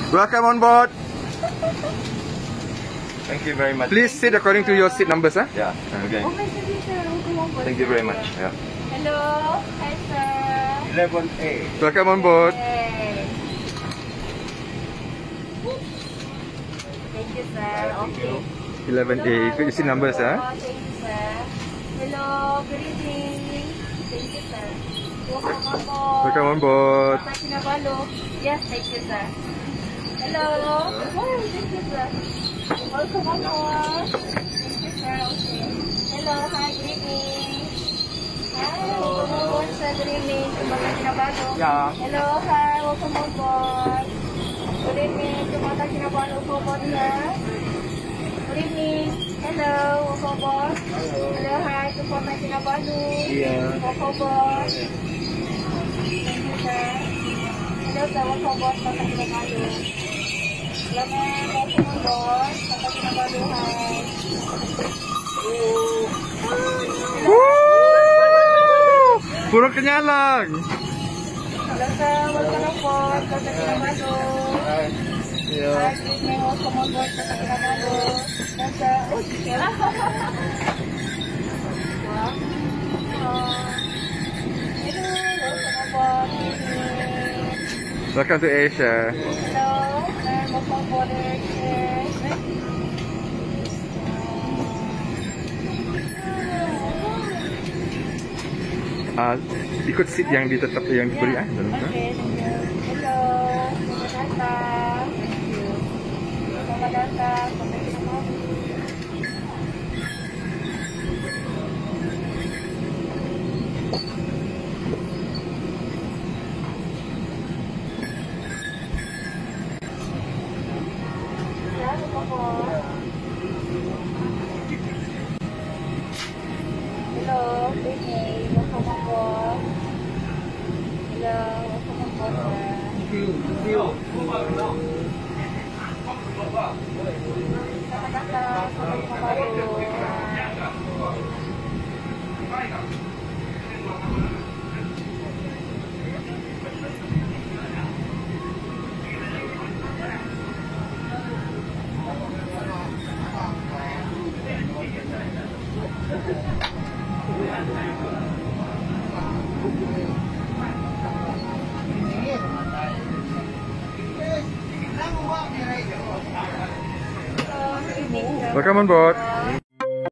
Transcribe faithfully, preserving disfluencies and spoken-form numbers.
Welcome on board. Thank you very much. Please sit according to your seat numbers, huh? Yeah. Okay. Thank you very much. Yeah. Hello. Hi, sir. eleven A. Welcome on board. Hey. Thank you, sir. Okay. eleven A. Ikut your seat numbers, huh? Thank you, sir. Hello. Good evening. Thank you, sir. Welcome on board. Welcome on board. Kota Kinabalu. Yes, thank you, sir. Hello. Oh, thank you, sir. Welcome on board. Thank you, sir. Okay. Hello. Hi, good evening. Hi, welcome on board, sir. Good evening. Kota Kinabalu. Yeah. Hello. Hi, welcome on board. Good evening. Kota Kinabalu. Welcome on board, sir. Good evening. Hello. Welcome on board. Hello. Hi, Kota Kinabalu. Yeah. Welcome on board. Thank you, sir. Hello, sir. Welcome on board, Kota Kinabalu. Selamat welcome on board, Kota Kinabalu. Hai. Woo! Puro kenyalang. Hello, sir. Welcome on board, Kota Kinabalu. Yeah. Hi, good evening. Welcome on board, Kota Kinabalu. Hello, sir. Wow. Hello, welcome on board. Good evening. Welcome to Asia. Hello, sir. Welcome on board, Asia. Ah, ikut seat yang ditetap yang diberi ah. Dalam tu. Okay, thank you. Hello, selamat datang. Thank you. Selamat datang. Kota Kinabalu. Ya, lupa kok. Hello, baby. Welcome on board. Hello, welcome on board, sir. Selamat datang, Kota Kinabalu. Welcome on board. Hello,